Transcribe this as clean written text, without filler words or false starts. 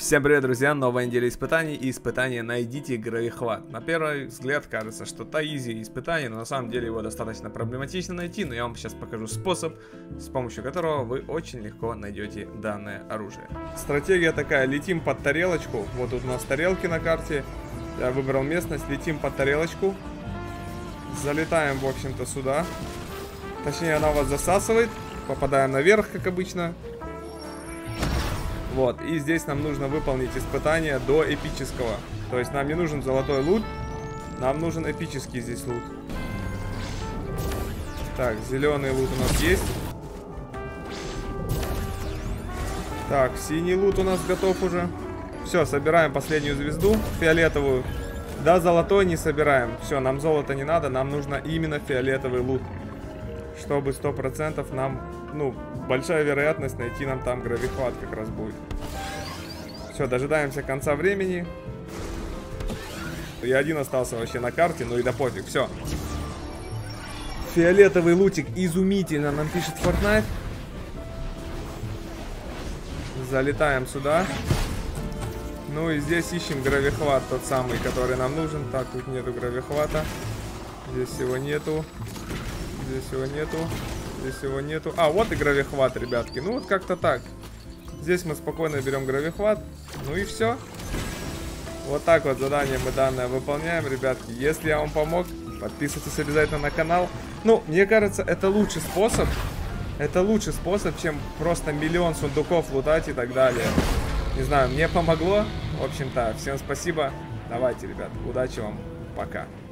Всем привет, друзья! Новая неделя испытаний и испытание «Найдите гравихват». На первый взгляд кажется, что это изи испытание, но на самом деле его достаточно проблематично найти. Но я вам сейчас покажу способ, с помощью которого вы очень легко найдете данное оружие. Стратегия такая: летим под тарелочку. Вот тут у нас тарелки на карте. Я выбрал местность, летим под тарелочку. Залетаем, в общем-то, сюда. Точнее, она вас засасывает. Попадаем наверх, как обычно. Вот, и здесь нам нужно выполнить испытание до эпического. То есть нам не нужен золотой лут, нам нужен эпический здесь лут. Так, зеленый лут у нас есть. Так, синий лут у нас готов уже. Все, собираем последнюю звезду, фиолетовую. Да, золотой не собираем. Все, нам золото не надо, нам нужно именно фиолетовый лут. Чтобы 100% нам, большая вероятность найти нам там гравихват как раз будет. Все, дожидаемся конца времени. Я один остался вообще на карте, ну и да пофиг, все. Фиолетовый лутик изумительно, нам пишет Fortnite. Залетаем сюда. Ну и здесь ищем гравихват, тот самый, который нам нужен. Так, тут нету гравихвата. Здесь его нету. Здесь его нету. Здесь его нету. А, вот и гравихват, ребятки. Ну вот как-то так. Здесь мы спокойно берем гравихват. Ну и все. Вот так вот задание мы данное выполняем, ребятки. Если я вам помог, подписывайтесь обязательно на канал. Ну, мне кажется, это лучший способ. Это лучший способ, чем просто миллион сундуков лутать и так далее. Не знаю, мне помогло. В общем-то, всем спасибо. Давайте, ребят, удачи вам. Пока.